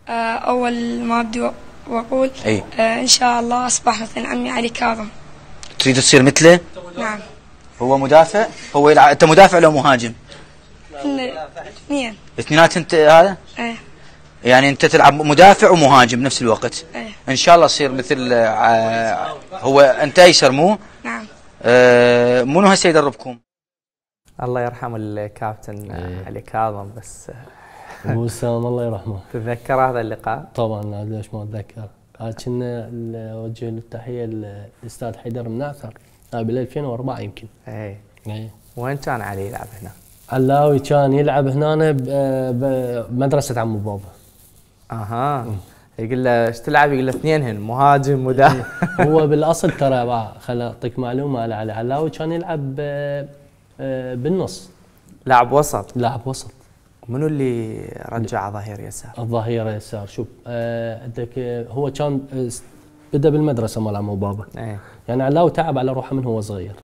أول ما أبدأ وأقول أي. إن شاء الله أصبح مثل عمي علي كاظم. تريد تصير مثله؟ نعم. هو مدافع؟ هو يلعب، أنت مدافع لو مهاجم؟ اثنين. اثنينات أنت هذا؟ ايه. يعني أنت تلعب مدافع ومهاجم بنفس الوقت؟ ايه. إن شاء الله تصير مثل هو أنت أيسر مو؟ نعم. منو هسه يدربكم؟ الله يرحم الكابتن علي كاظم. بس ابو وسام الله يرحمه. تتذكر هذا اللقاء؟ طبعا ليش ما اتذكر. كنا نوجه التحيه للاستاذ حيدر مناثر بال 2004 يمكن. اي. اي. وين كان علي يلعب هنا؟ علاوي كان يلعب هنا بمدرسه عمو بابا. اها. يقول له ايش تلعب؟ يقول له اثنين هن، مهاجم مدافع. هو بالاصل ترى خل اعطيك معلومه على علاوي كان يلعب بالنص. لاعب وسط. لاعب وسط. منو اللي رجع ظهير يسار؟ الظهير يسار. شوف عندك هو كان بدا بالمدرسه مال عمو بابا. ايه. يعني علاوي تعب على روحه من هو صغير.